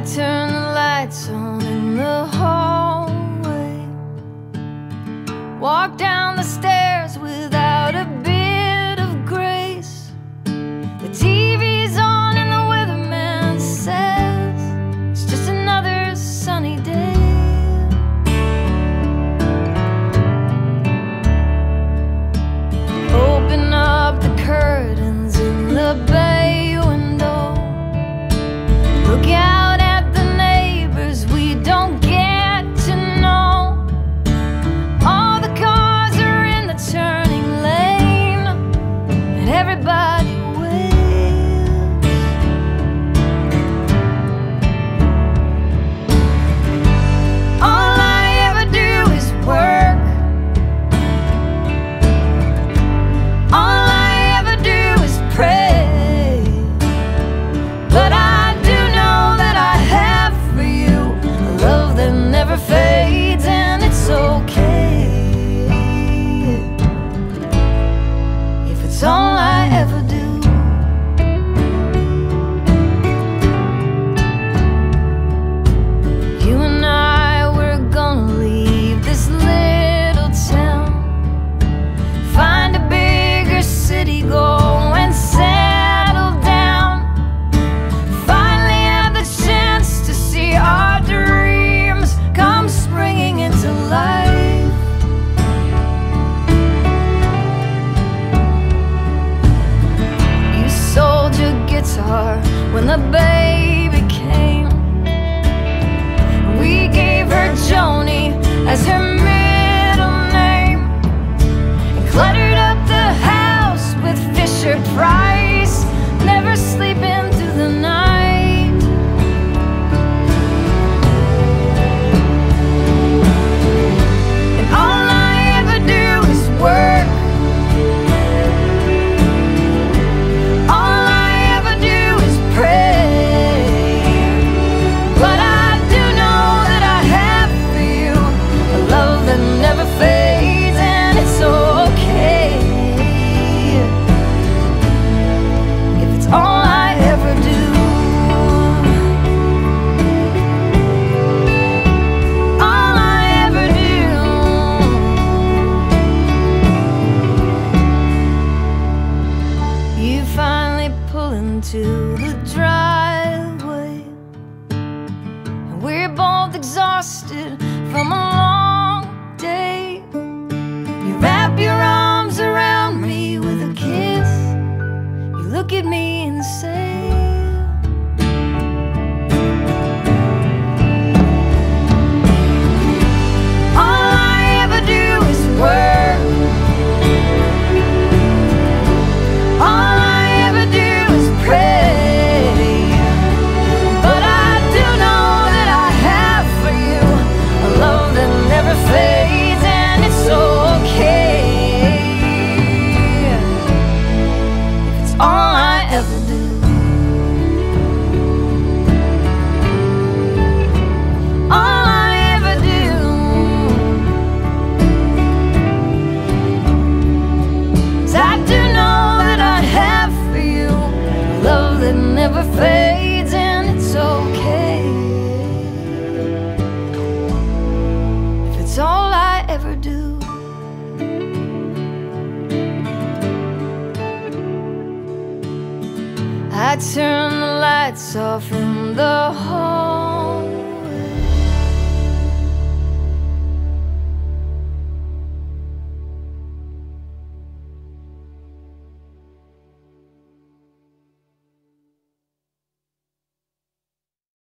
turn the lights on in the hallway, walk down the stairs without a bit of grace. The TV's on and the weatherman says it's just another sunny day. Open up the curtains in the bay window, look out at the neighbors we don't get to know. All the cars are in the turning lane and everybody waits. All I ever do is work. All I ever do is pray. But I do know that I have for you a love that never fades, and it's okay if it's all I ever do. You and I, we're gonna leave this little town, find a bigger city, go and settle down. Finally have the chance to see our dreams come springing into life. You sold your guitar when the baby came. We gave her Joni as her middle name, and cluttered up the house with Fisher Price, never sleeping through the night. And all I ever do is work. All I ever do is pray. But I do know that I have for you a love that never fades, and it's okay if it's all I ever do. All I ever do. You finally pull into the driveway, and we're both exhausted from a long day. You wrap your arms around me with a kiss, you look at me and say, all I ever do is work. All I ever do is pray. But I do know that I have for you a love that never fades, and it's okay if it's all I ever do. All I ever do. 'Cause I do know that I have for you a love that never fades, and it's okay if it's all I ever do. I turn the lights off in the hall,